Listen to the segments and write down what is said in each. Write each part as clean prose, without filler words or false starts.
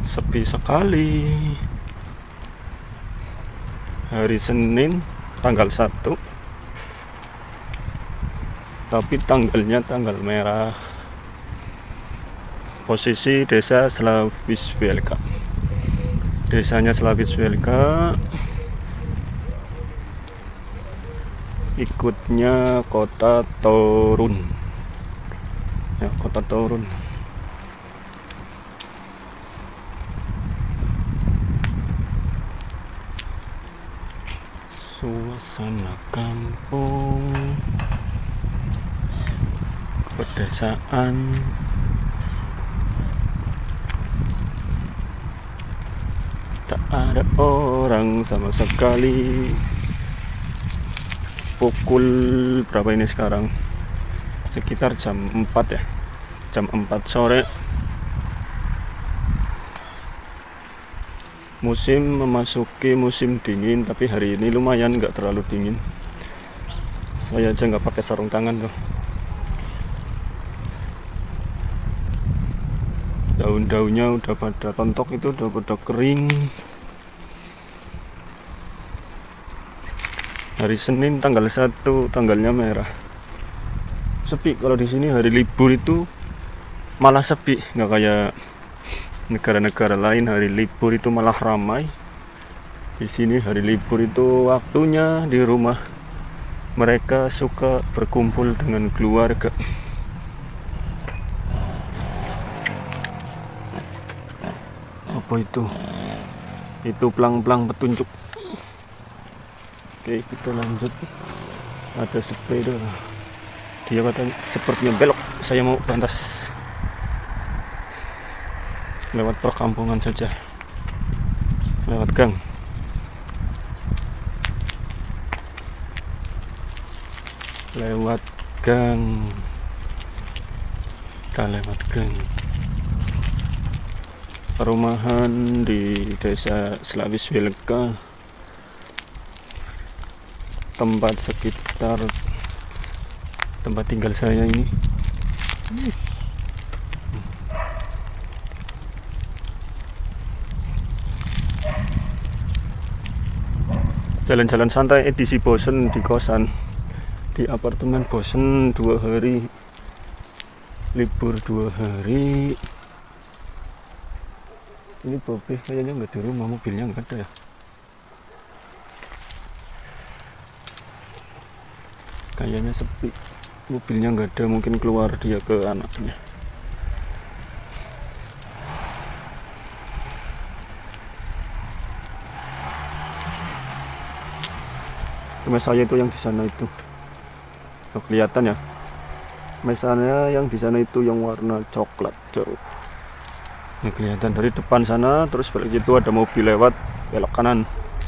Sepi sekali. Hari Senin tanggal 1, tapi tanggalnya tanggal merah. Posisi desa Slawiswielka. Desanya Slawiswielka, ikutnya kota Torun. Ya, kota Torun. Suasana kampung pedesaan, tak ada orang sama sekali. Pukul berapa ini sekarang? Sekitar jam 4 ya, jam 4 sore. Musim memasuki musim dingin, tapi hari ini lumayan nggak terlalu dingin. Saya aja nggak pakai sarung tangan tuh. Daun-daunnya udah pada rontok, itu udah pada kering. Hari Senin tanggal 1, tanggalnya merah. Sepi. Kalau di sini hari libur itu malah sepi, nggak kayak negara-negara lain hari libur itu malah ramai. Di sini hari libur itu waktunya di rumah. Mereka suka berkumpul dengan keluarga. Apa itu? Itu pelang-pelang petunjuk. Oke, kita lanjut. Ada sepeda. Dia katanya sepertinya belok. Saya mau pantas lewat perkampungan saja, lewat gang. Lewat gang. Kita lewat gang. Perumahan di desa Slawiswielka, tempat sekitar tempat tinggal saya ini. Jalan-jalan santai, edisi bosen di kosan, di apartemen. Bosen 2 hari, libur 2 hari. Ini Bobe kayaknya nggak di rumah, mobilnya nggak ada ya. Kayaknya sepi, mobilnya nggak ada, mungkin keluar dia ke anaknya. Mesanya itu yang di sana itu, oh, kelihatan ya. Mesanya yang di sana itu yang warna coklat jauh. Ini kelihatan dari depan sana, terus balik itu ada mobil lewat, belok kanan.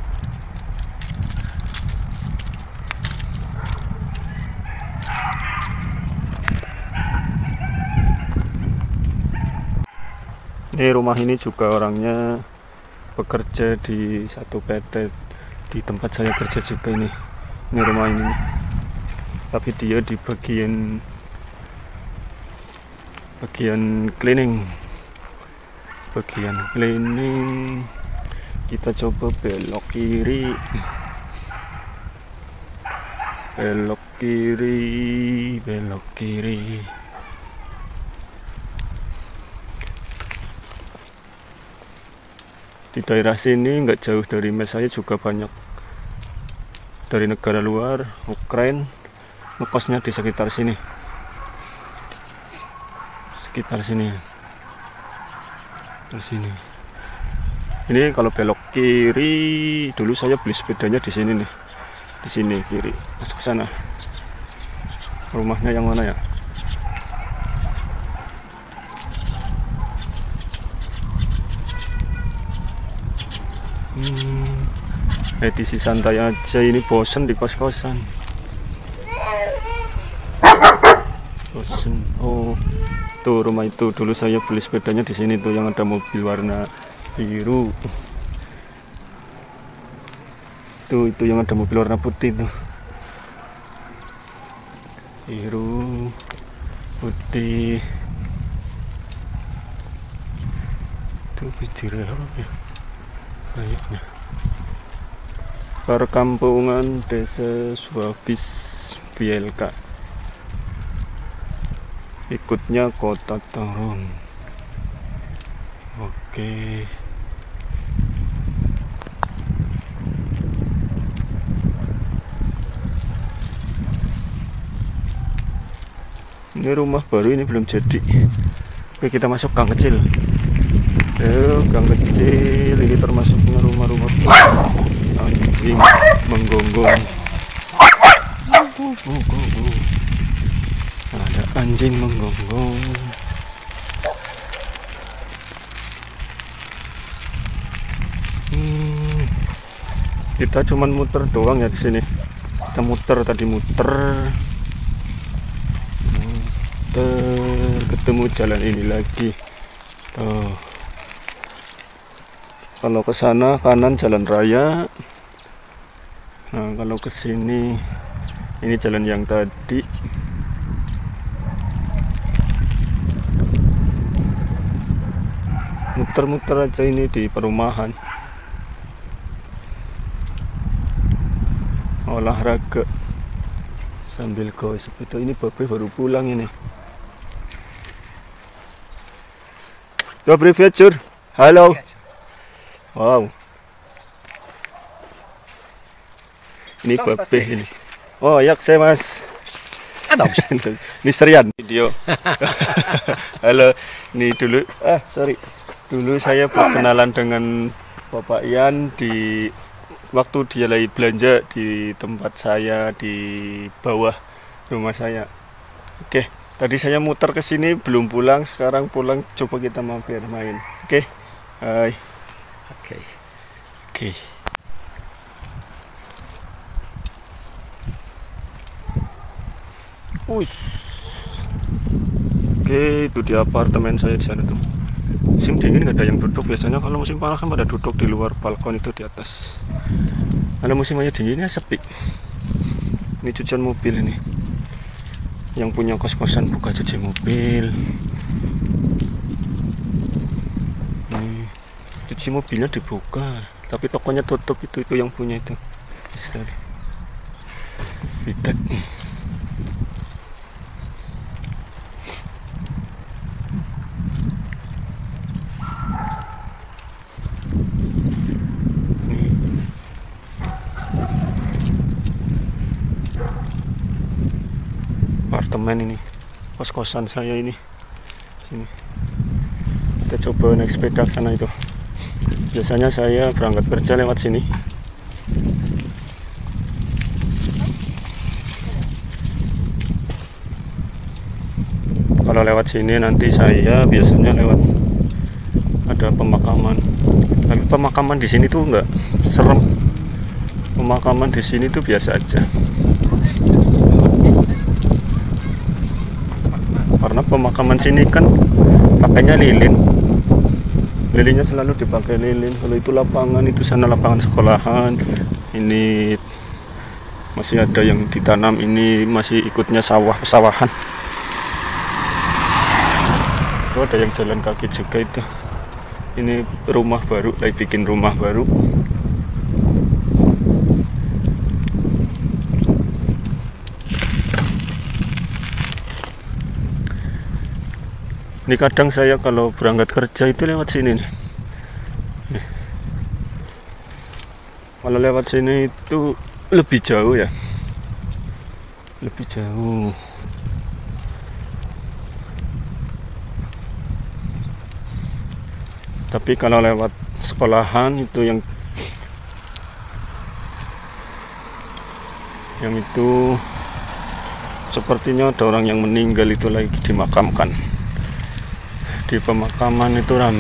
Ini rumah ini juga orangnya bekerja di satu PT di tempat saya kerja juga ini. Ini rumah ini, tapi dia di bagian cleaning. Kita coba belok kiri. Di daerah sini nggak jauh dari mes saya juga banyak dari negara luar, Ukraina, ngekosnya di sekitar sini. Terus sini. Ini kalau belok kiri, dulu saya beli sepedanya di sini nih. Di sini kiri, masuk sana. Rumahnya yang mana ya? Edisi santai aja ini, bosen di kos-kosan. Bosen. Oh, tuh rumah itu dulu saya beli sepedanya di sini tuh, yang ada mobil warna biru. Tuh itu yang ada mobil warna putih tuh. Biru, putih. itu Bidirehol ya kayaknya. Perkampungan Desa Suabis BLK, ikutnya Kota Taron. Oke. Ini rumah baru, ini belum jadi. Oke, kita masuk gang kecil. Gang kecil ini termasuknya rumah-rumah anjing menggonggong. Ada anjing menggonggong. Kita cuman muter doang ya di sini. Kita muter tadi ketemu jalan ini lagi. Tuh. Kalau ke sana kanan jalan raya. Nah, kalau ke sini ini jalan yang tadi. Muter-muter aja ini di perumahan. Olahraga sambil goes sepeda. Ini Babe baru pulang ini. Dobry wieczór. Halo. Wow. Ini Babe ini. Oh, jak saya Mas. Ini serian video. Halo. Ini dulu. Sorry. Dulu saya berkenalan dengan Bapak Ian di waktu dia lagi belanja di tempat saya di bawah rumah saya. Oke, tadi saya muter ke sini belum pulang, sekarang pulang, coba kita mampir main. Oke. Hai. Oke. Oke, itu di apartemen saya di sana tuh. Musim dingin nggak ada yang duduk, biasanya kalau musim panas kan pada duduk di luar balkon itu di atas. Kalau musim aja dinginnya sepi. Ini cucian mobil ini. Yang punya kos-kosan buka cuci mobil. Nih, cuci mobilnya dibuka, tapi tokonya tutup, itu yang punya itu. Bitek. Apartemen ini, kos-kosan saya ini. Sini. Kita coba naik sepeda ke sana itu. Biasanya saya berangkat kerja lewat sini. Kalau lewat sini nanti saya biasanya lewat ada pemakaman. Tapi pemakaman di sini tuh nggak serem. Pemakaman di sini tuh biasa aja. Karena pemakaman sini kan pakainya lilin. Lilinnya selalu dipakai lilin. Kalau itu lapangan, itu sana lapangan sekolahan. Ini masih ada yang ditanam, ini masih ikutnya sawah-sawahan. Itu ada yang jalan kaki juga itu. Ini rumah baru, lagi bikin rumah baru. Ini kadang saya kalau berangkat kerja itu lewat sini nih. Kalau lewat sini itu lebih jauh ya. Lebih jauh. Tapi kalau lewat sekolahan itu yang itu sepertinya ada orang yang meninggal itu lagi dimakamkan. Di pemakaman itu rame.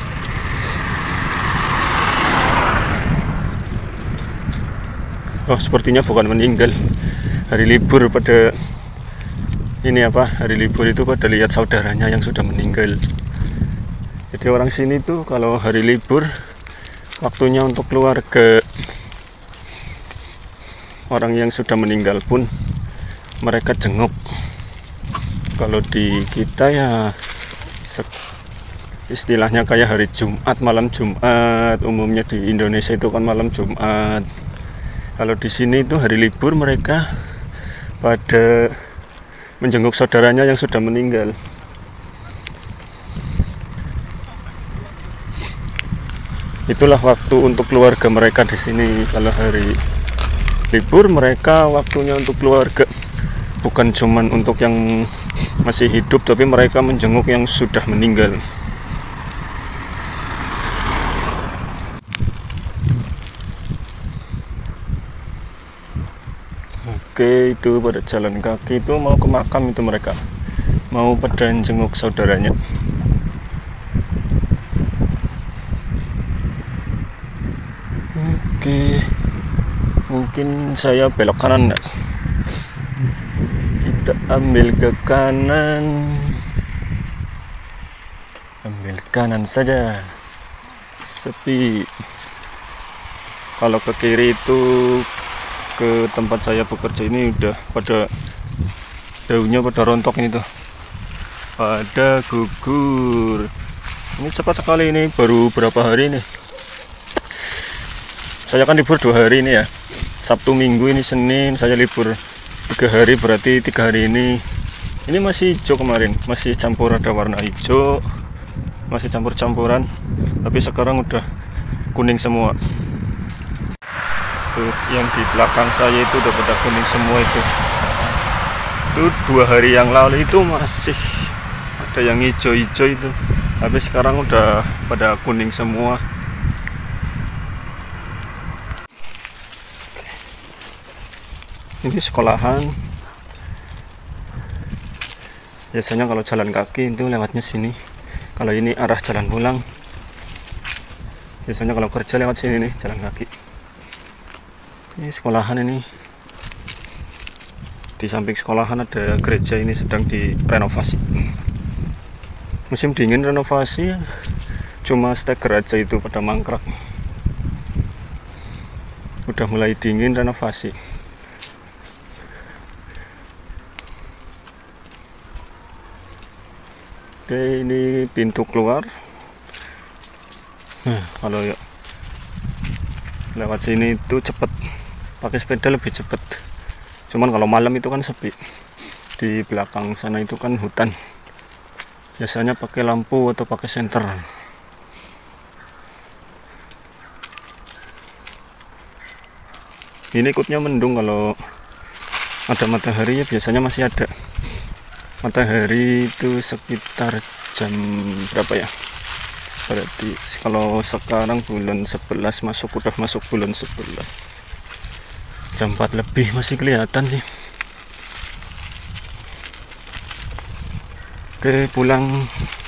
Oh, sepertinya bukan meninggal. Hari libur pada ini apa? Hari libur itu pada lihat saudaranya yang sudah meninggal. Jadi orang sini tuh kalau hari libur waktunya untuk keluar ke orang yang sudah meninggal pun mereka jenguk. Kalau di kita ya istilahnya kayak hari Jumat, malam Jumat. Umumnya di Indonesia itu kan malam Jumat. Kalau di sini itu hari libur, mereka pada menjenguk saudaranya yang sudah meninggal. Itulah waktu untuk keluarga mereka di sini. Kalau hari libur, mereka waktunya untuk keluarga. Bukan cuman untuk yang masih hidup, tapi mereka menjenguk yang sudah meninggal. Oke, itu pada jalan kaki itu mau ke makam itu mereka. Mau pada jenguk saudaranya. Oke, mungkin saya belok kanan ya. Kita ambil ke kanan. Ambil kanan saja. Sepi. Kalau ke kiri itu ke tempat saya bekerja ini udah pada daunnya pada rontok ini tuh, pada gugur. Ini cepat sekali, ini baru berapa hari nih. Saya kan libur 2 hari ini ya, Sabtu Minggu, ini Senin saya libur 3 hari, berarti 3 hari ini masih hijau. Kemarin masih campur, ada warna hijau, masih campur-campuran, tapi sekarang udah kuning semua. Tuh, yang di belakang saya itu udah pada kuning semua itu. 2 hari yang lalu itu masih ada yang hijau-hijau itu, tapi sekarang udah pada kuning semua. Ini sekolahan. Biasanya kalau jalan kaki itu lewatnya sini. Kalau ini arah jalan pulang. Biasanya kalau kerja lewat sini nih, jalan kaki. Ini sekolahan ini. Di samping sekolahan ada gereja, ini sedang direnovasi. Musim dingin renovasi, cuma steker aja itu pada mangkrak. Udah mulai dingin renovasi. Oke, ini pintu keluar. Nah, kalau ya lewat sini itu cepet, pakai sepeda lebih cepet. Cuman kalau malam itu kan sepi. Di belakang sana itu kan hutan. Biasanya pakai lampu atau pakai senter. Ini ikutnya mendung. Kalau ada matahari ya biasanya masih ada matahari itu sekitar jam berapa ya? Berarti kalau sekarang bulan 11 udah masuk bulan 11. Jam 4 lebih masih kelihatan sih. Oke, pulang.